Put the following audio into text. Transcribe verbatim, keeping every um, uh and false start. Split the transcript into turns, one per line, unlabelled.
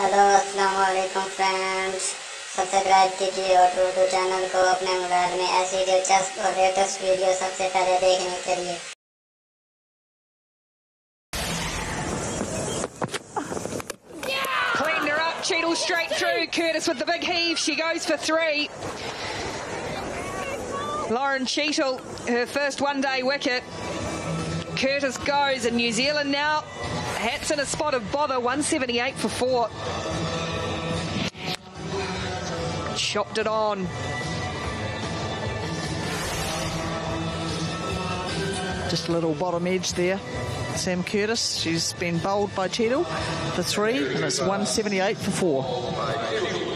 Hello अस्सलाम वालेकुम friends, subscribe कीजिए और टू चैनल को अपने मोबाइल में ऐसी दिलचस्प और लेटेस्ट वीडियो सबसे पहले देखने के लिए।
Cleaned her up, Cheatle straight through. Curtis with the big heave, she goes for three. Lauren Cheatle, her first one-day wicket. Curtis goes, and New Zealand now, hats in a spot of bother, one seventy-eight for four. Chopped it on.
Just a little bottom edge there. Sam Curtis, she's been bowled by Cheatle for three, and it's one seventy-eight for four.